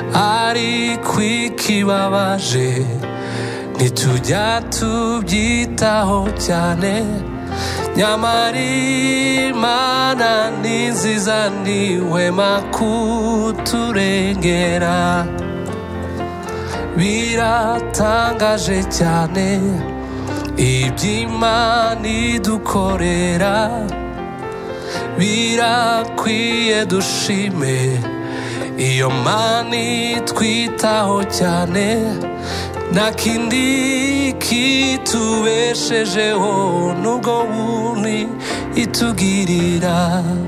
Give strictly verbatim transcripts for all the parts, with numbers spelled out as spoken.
ariko ikibabaje ntitujya tubyitaho cyane. Nyamara Imana ni nziza ntihwema kuturengera. Biratangaje cyane iby'Imana idukorera, birakwiye dushime iyo Mana itwitaho cyane. Nta kindi kitubeshejeho n'ubwo buntu itugirira.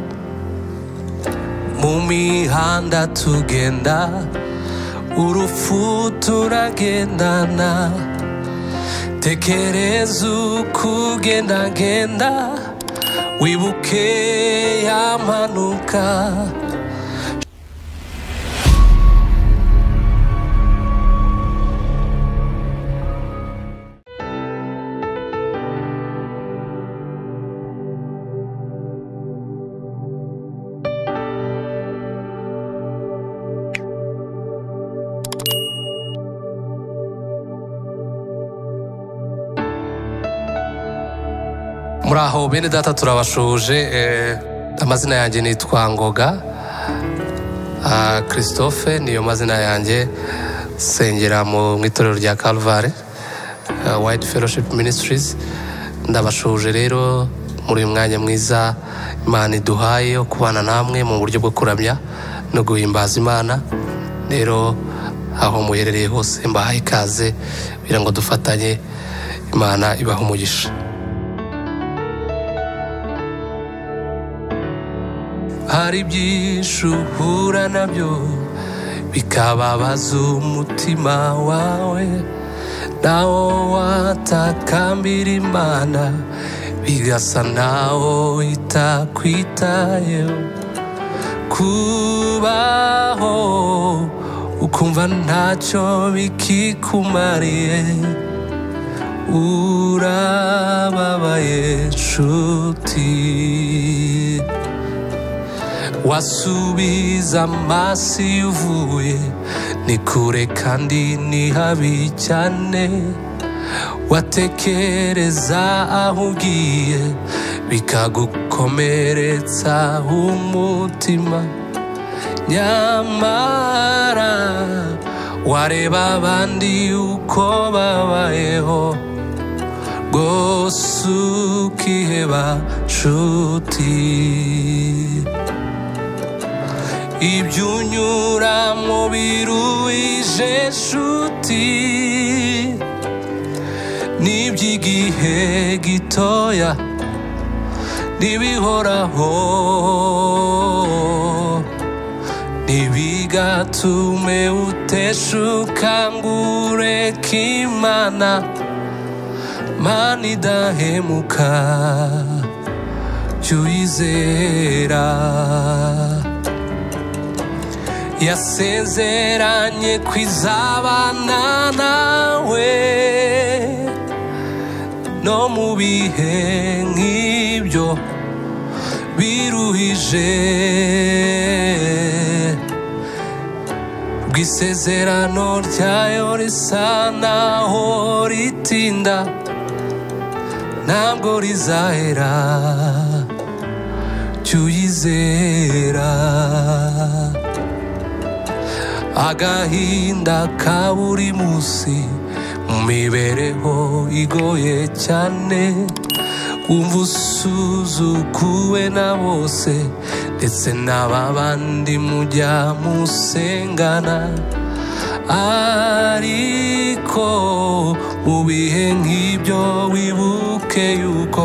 Mu mihanda tugenda urupfu turagendana, tekereza ukugenda genda wibuke ya mpanuka. Muraho bene data, turabashuje. eh, amazina yanjye nitwa Ngoga uh, Christophe niyo mazina yanjye. Sengera mu itorero rya Calvary uh, Wide Fellowship Ministries. Ndabashuje rero muri uyu mwanya mwiza Imana iduhaye yo kubana namwe mu buryo bwo kuramya no guhimbaza Imana. Rero aho muherereye hose mbahaye ikaze kugira ngo dufatanye. Imana ibahe umugisha. Hari byinshi uhura nabyo bikababaza umutima wawe, nawo watakambira Imana bigasa nawo itakwitayeho. Kubaho ukumva ntacyo bikikumariye, urababaye nshuti. Wasubiza amaso iyo uvuye ni kure kandi ni habi cyane. Watekereza aho ugiye bikagukomeretsa umutima. Nyamara wareba abandi uko babayeho, rwose ukiheba nshuti. Ibyo unyuramo biruhije nshuti, n'iby'igihe gitoya ntibihoraho. Ntibigatume uteshuka ngo ureke Imana. Mana idahemuka jya uyizera. Yasezeranye kwizabana nawe no mu bihe nk'ibyo biruhije. Bw'isezerano ryayo risa naho ritinda, ntabwo rizahera jya uyizera. Agahinda ka buri munsi mu mibereho igoye cyane, wumva usuzuguwe na bose ndetse n'ababandi mujya musengana. Ariko mu bihe nk'ibyo wibuke yuko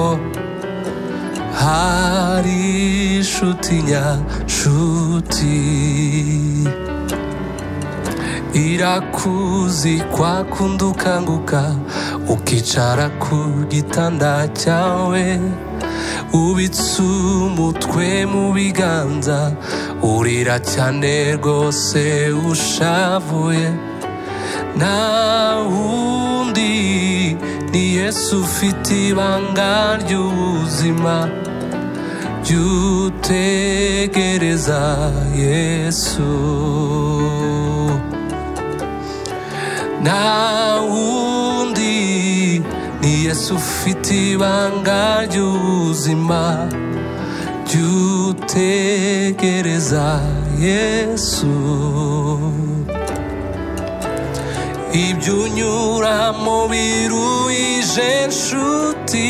hari inshuti nyanshuti. Irakuzi kwa kundi ukanguka ukicara ku gitanda cyawe, ubitse umutwe mu biganza urira cyane rwose ushavuye. Nta wundi ni Yesu ufite ibanga ry'ubuzima, jya utegereza Yesu. nta wundi ni Yesu ufite ibanga ry'ubuzima jyutegereza Yesu ibyo unyuramo biruhije nshuti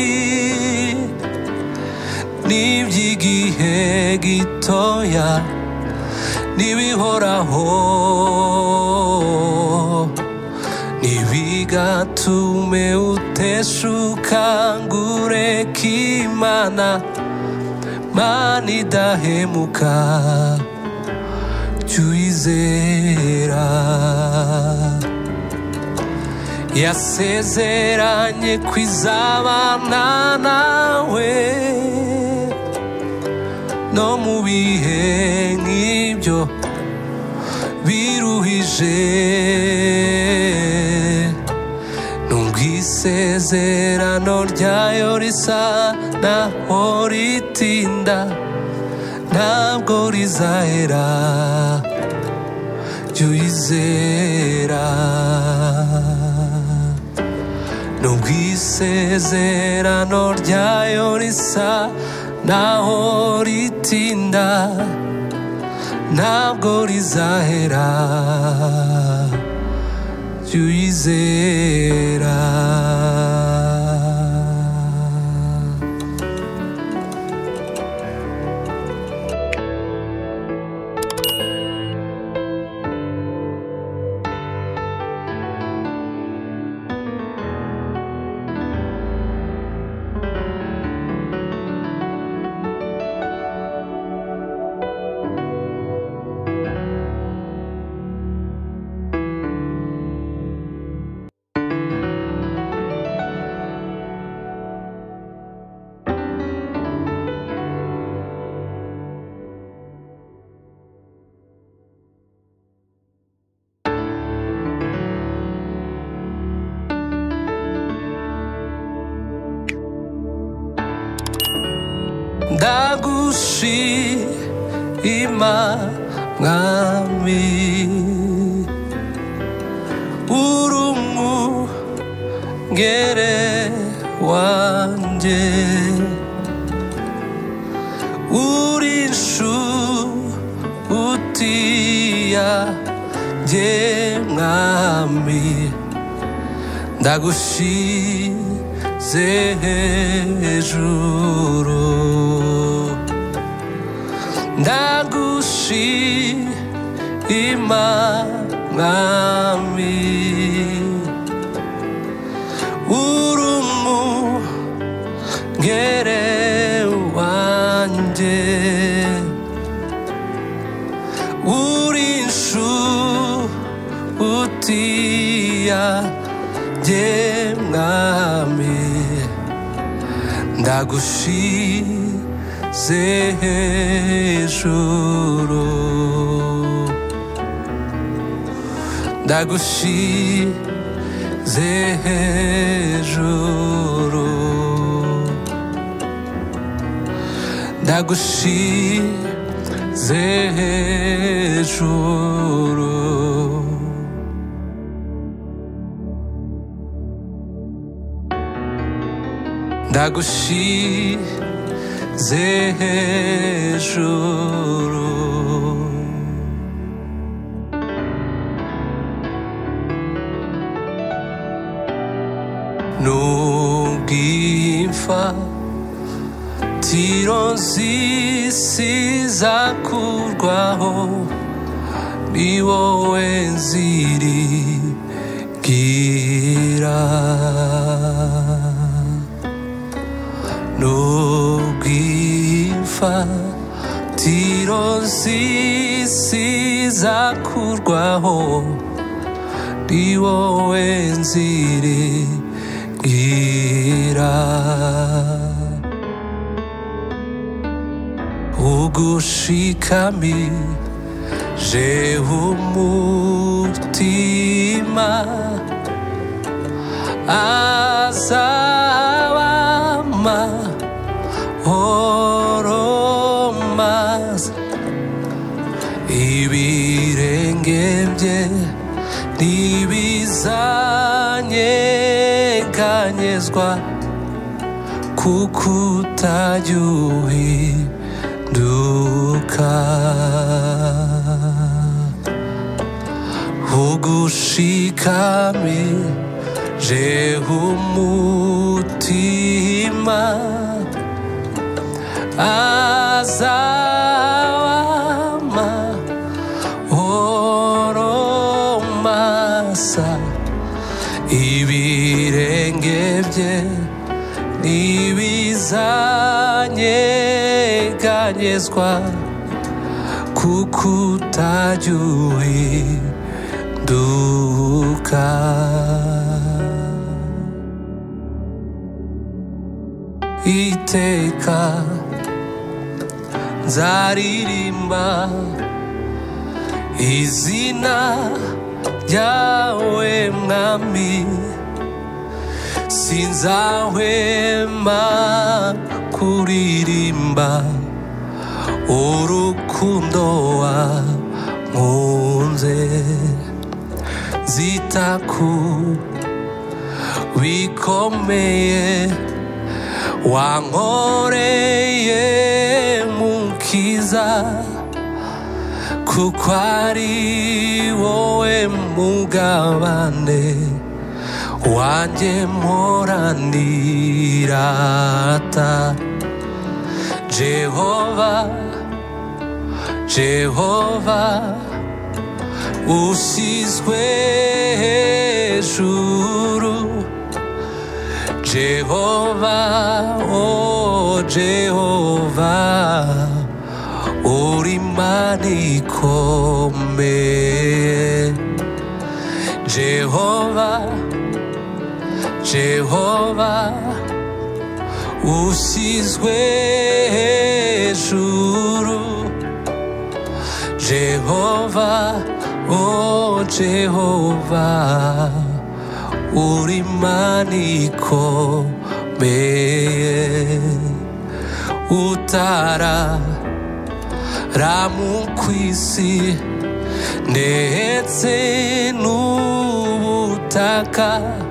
n'iby'igihe gitoya n'ibihoraho nibigatume uteshuka ngo ureke Imana Mana idahemuka jyuyizera yasezeranye kwizabana nawe no mu bihe nk'ibyo biruhije nubwo isezerano ryayo risa naho ritinda ntabwo rizahera jyuyizera nubwo isezerano ryayo risa naho ritinda ntabwo rizahera jyuyizera ndagushima mwami uri umwungere wanje uri inshuti yanjye mwami ndagushize hejuru ndagushima mwami uri umwungere wanje uri inshuti yanjye mwami ndagushize hejuru ndagushize hejuru ndagushize hejuru ndagushize hejuru nubwimfa tiro z'isi zakurwaho ni wowe nzirigira nubwimfa tiro z'isi zakurwaho ni wowe nzirigira ugushikamije umutima azaba amahoro masa ibirenge bye ntibizanyeganyezwa kuko utajya uhinduka. ugushikamije umutima azawama oromasa. ibirenge bye ntibizanyeganyezwa kuko utajya uhinduka. iteka nzaririmba izina ryawe mwami, sinzahwema kuririmba urukundo wankunze. zita ku bikomeye wankoreye mukiza, kuko ari wowe mugabane wanjye mporanirata. Jehova, Jehova usizwe hejuru. Jehova, oh Jehova uri Imana ikomeye. Jehova, Jehova usizwe hejuru. Jehova, oh Jehova uri Imana ikomeye. utararama kw'isi ndetse n'ubutaka,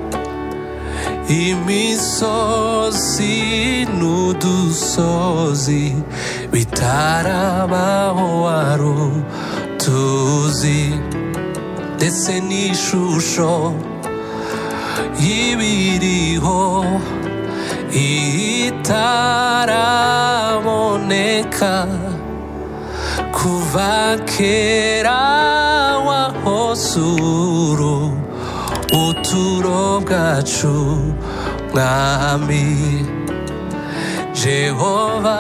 imisozi n'udusozi bitarabaho warutuzi, ndetse n'ishusho y'ibiriho itaraboneka. kuva kera wahosuru uturo bwacu mwami. Jehova,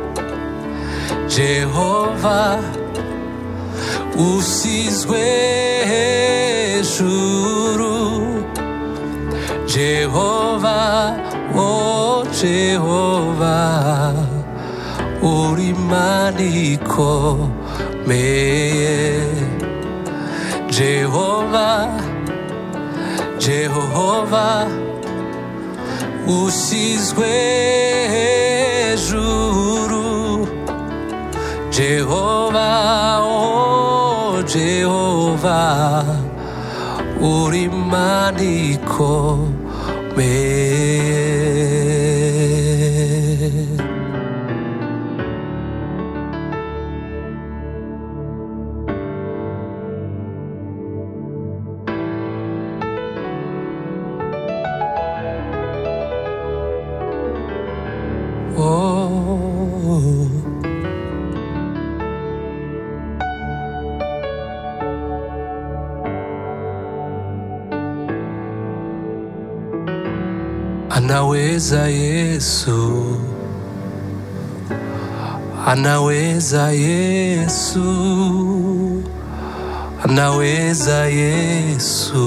Jehova usizwe hejuru. Jehova, oh Jehova uri Imana ikomeye. Jehova, Jehova usizwe hejuru. Jehova, oh Jehova uri Imana ikomeye. Anaweza Yesu, anaweza Yesu, anaweza Yesu,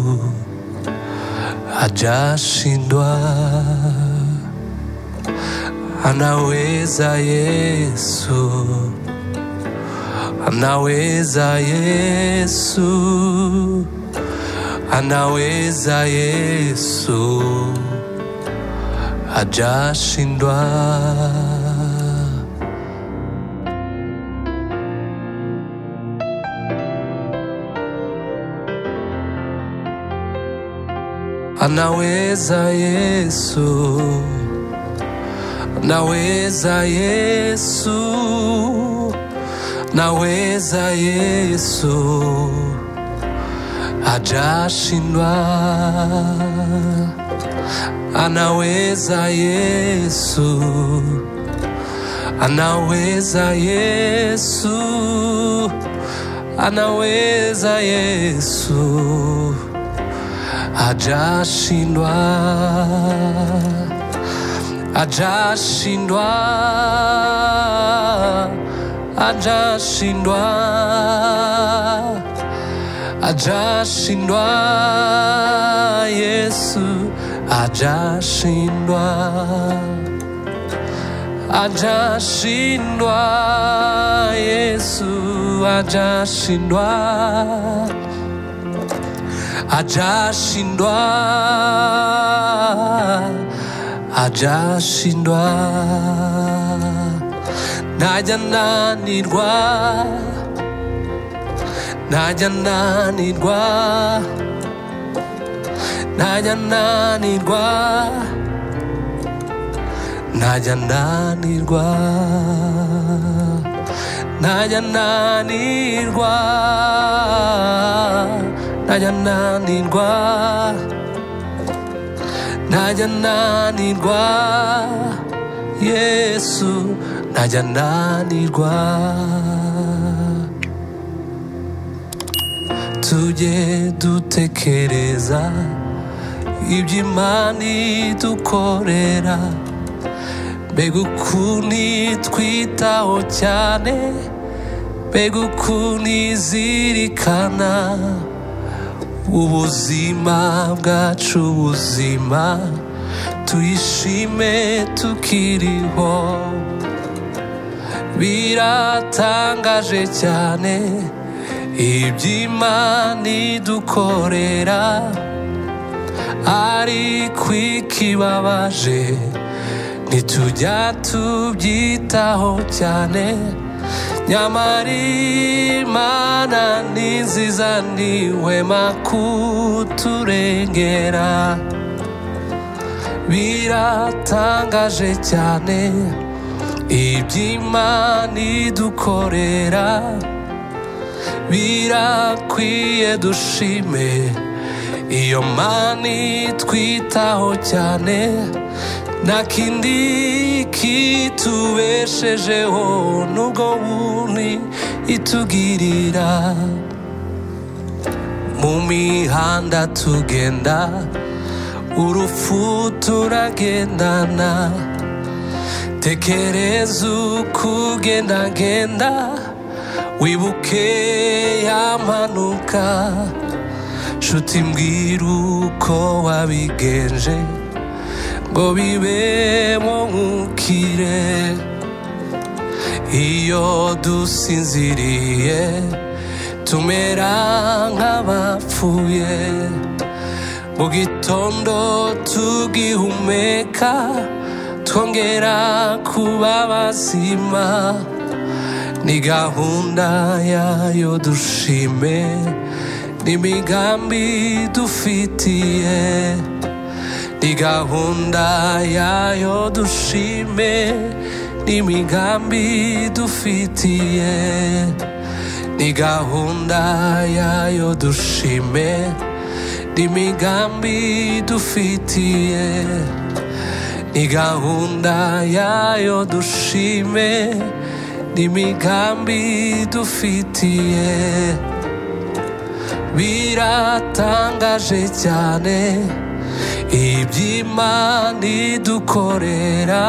hajashindwa. Anaweza Yesu, anaweza Yesu, anaweza Yesu, hajashindwa. anaweza Yesu, naweza Yesu, naweza Yesu, hajashindwa. Anaweza Yesu, anaweza Yesu, anaweza Yesu, hajashindwa, hajashindwa, hajashindwa, hajashindwa. Yesu hajashindwa, hajashindwa. Yesu hajashindwa, hajashindwa, hajashindwa. Najya nanirwa, najya nanirwa, najya nanirwa, najya nanirwa, najya nanirwa, najya nanirwa, najya nanirwa. Yesu najya nanirwa. Tujye dutekereza iby'Imana idukorera, mbega ukuntu itwitaho cyane, mbega ukuntu izirikana ubuzima bwacu, ubuzima tuyishime tukiriho. Biratangaje cyane iby'Imana idukorera, ariko ikibabaje ntitujya tubyitaho cyane. Nyamara Imana ni nziza, ntihwema kuturengera. Biratangaje cyane iby'Imana idukorera, birakwiye dushime iyo Mana itwitaho cyane. Nta kindi kitubeshejeho n'ubwo buntu itugirira. Mu mihanda tugenda, urupfu turagendana. Tekereza uko ugendagenda, wibuke ya mpanuka. Nshuti mbwira uko wabigenje ngo bibemo nk'ukire. Iyo dusinziriye tumera nk'abapfuye, mu gitondo tugihumeka twongera kuba bazima. Ni gahunda yayo dushime, n'imigambi dufitiye. Ni gahunda yayo dushime, n'imigambi dufitiye. Ni gahunda yayo dushime, n'imigambi dufitiye. Ni gahunda yayo dushime, n'imigambi dufitiye. Biratangaje cyane iby'Imana idukorera,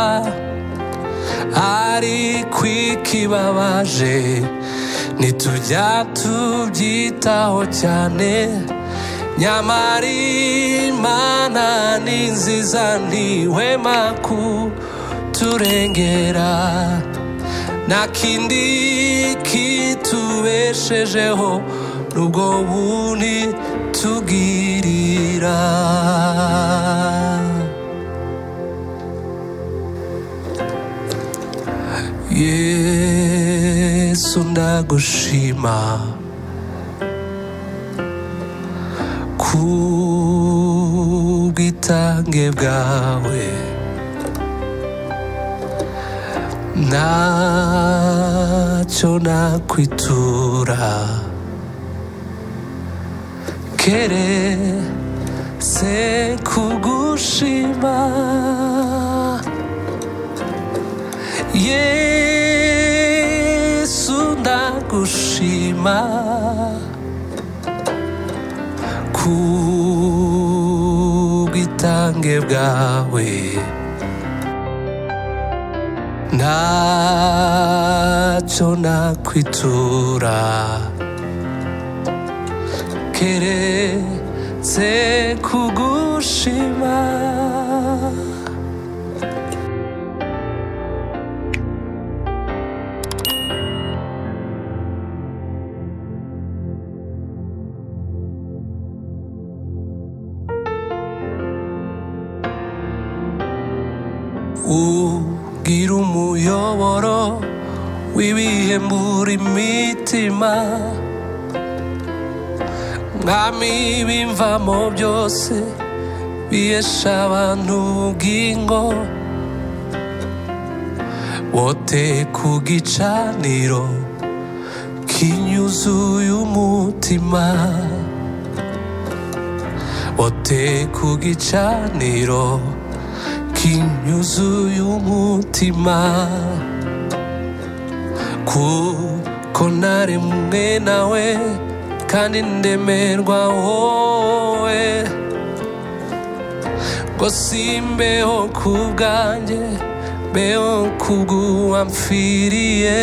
ariko ikibabaje ntitujya tubyitaho cyane. Nyamara Imana ni nziza, ntihwema kuturengera. Nta kindi kitubeshejeho n'ubwo buntu tugirira. Yesu ndagushima ubwitange bwawe ntacyo nakwitura keretse kugushima Yesu ndagushima kubwitange bwawe ntacyo nakwitura keretse kugushima ugira umuyoboro w'ibihembura imitima mwami bimvamo byose bihesha abantu ubugingo wote ku gicaniro kinyuzuye umutima wote ku gicaniro kinyuzuye umutima kuko naremwe nawe kandi ndemerwa wowe ngo simbeho ku bwanjye mbeho kubw'uwamfiriye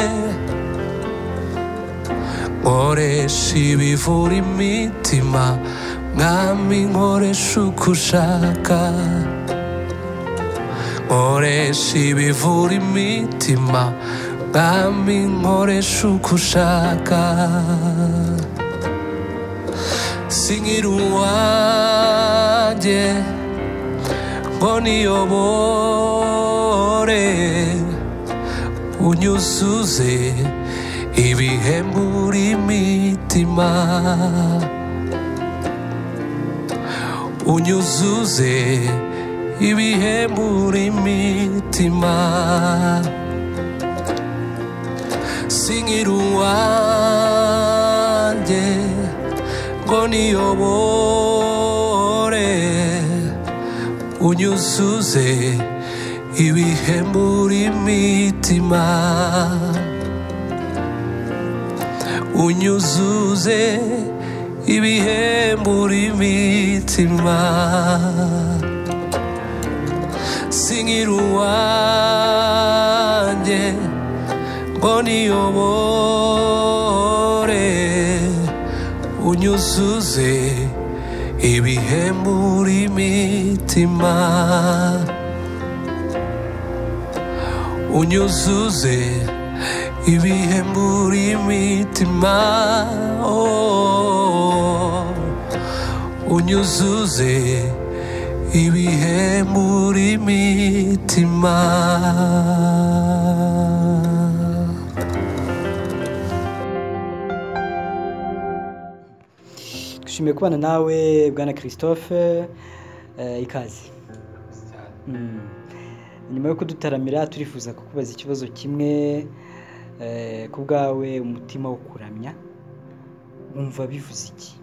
nkoresha ibivura imitima mwami nkoresha uko ushaka nkoresha ibivura imitima mwami nkoresha uko ushaka sinkiri uwanjye ngo niyobore unyuzuze ibihembura imitima unyuzuze ibihembura imitima sinkiri uwanjye ngo niyobore unyuzuze ibihembura imitima unyuzuze ibihembura imitima sinkiri uwanjye ngo niyobore unyuzuze ibihembura imitima unyuzuze ibihembura imitima oh, unyuzuze ibihembura imitima dushimiye kubana nawe bwana Christophe ikaze nyuma yo kudutaramira turifuza kukubaza ikibazo kimwe ku bwawe umutima wo kuramya umva bivuze iki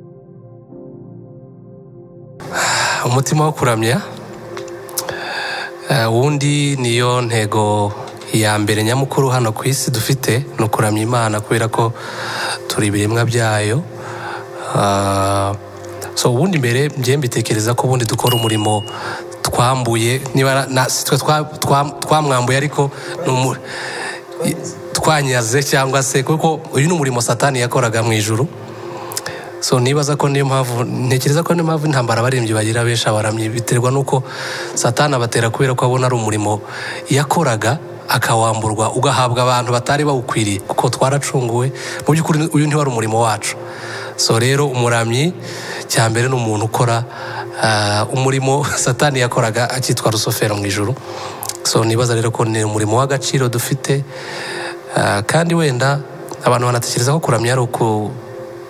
umutima wo kuramya wundi niyo ntego ya mbere nyamukuru hano ku isi dufite no kuramya Imana kubera ko turi ibiremwa byayo so ubundi mbere ngiye mbitekereza ko ubundi dukora umurimo twambuye niba sitwe twamwambuye ariko twanyaze cyangwa se kuko uyu ni umurimo Satani yakoraga mu ijuru so nibaza ko niyo mpamvu ntekereza ko niyo mpamvu intambara abaririmbyi bagira benshi abaramyi biterwa nuko Satani abatera kubera ko abona ari umurimo yakoraga akawamburwa ugahabwa abantu batari bawukwiriye kuko twaracunguwe mu by'ukuri uyu ntiwari umurimo wacu so rero umuramyi cyambere n'umuntu ukora umurimo Satani yakoraga akitwa Rusofero mu ijuru so nibaza rero ko ni umurimo w'agaciro dufite kandi wenda abantu banatekereza ko kuramya ari uko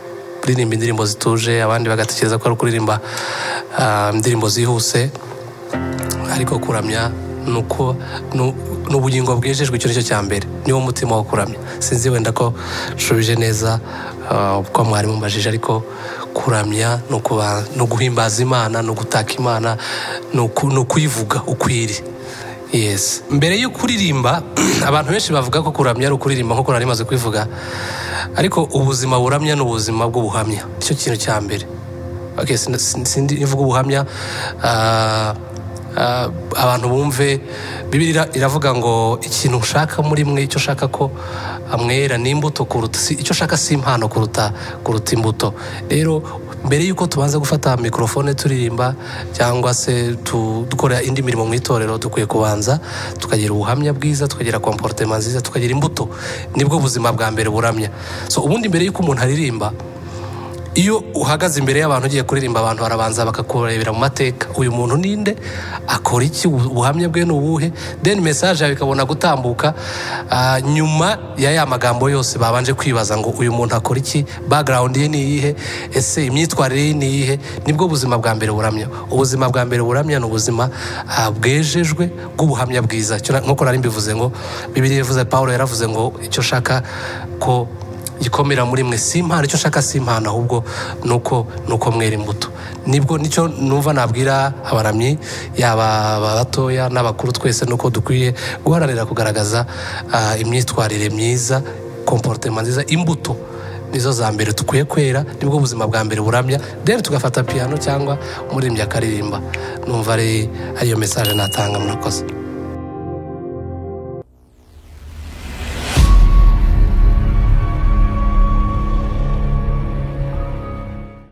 kuririmba indirimbo zituje, abandi bagatekereza ko ari kuririmba uh, indirimbo zihuse, ariko kuramya nuko n'ubugingo bwejejwe, icyo nicyo cya mbere, niwo mutima wo kuramya. Sinzi wenda ko nshubije neza uko mwari mumbajije, ariko kuramya no guhimbaza Imana, no gutaka Imana, no kuyivuga ukwiri. Yes. Mbere yo kuririmba, abantu benshi bavuga ko kuramya ari ukuririmba nkuko nari maze kwivuga, ariko ubuzima buramya n'ubuzima bw'ubuhamya, icyo kintu cya mbere. Okay, sindi ivuga ubuhamya, uh, Uh, abantu bumve Bibiliya iravuga ngo ikintu ushaka muri mwe, icyo shaka ko amwera ni imbuto kuruta, icyo shaka si impano kuruta kuruta imbuto. Rero mbere yuko tubanza gufata mikrofone turirimba cyangwa se dukora indi mirimo mu itorero, dukwiye kubanza tukagira ubuhamya bwiza, tukagira comportement nziza, tukagira imbuto, nibwo buzima bwa mbere buramya. So ubundi mbere yuko umuntu aririmba, iyo uhagaze imbere y'abantu ugiye kuririmba, abantu barabanza bakakurebera mu mateka, uyu muntu ninde, akora iki, ubuhamya bwe n'ubuhe, then message yawe ikabona gutambuka. Uh, nyuma ya ya magambo yose babanje kwibaza ngo uyu muntu akora iki, background ye ni iyihe, ese imyitwarire ye ni iyihe, nibwo buzima bwa mbere buramya. Ubuzima bwa mbere buramya ni ubuzima uh, bwejejwe bw'ubuhamya bwiza. Nkuko nari mbivuze ngo Bibiliya ivuze, Paulo yaravuze ngo icyo shaka ko gikomera muri mwe si impano, icyo shaka si impano, ahubwo nuko nuko mwera imbuto. Nibwo nicyo numva nabwira abaramyi, yaba batoya n'abakuru, twese nuko dukwiye guharanira kugaragaza uh, imyitwarire myiza, comportement nziza, imbuto nizo za mbere tukwiye kwera, nibwo buzima bwa mbere buramya. Then tugafata piano cyangwa umuririmbyi akaririmba. Numva ari ayo message natanga. Murakoze.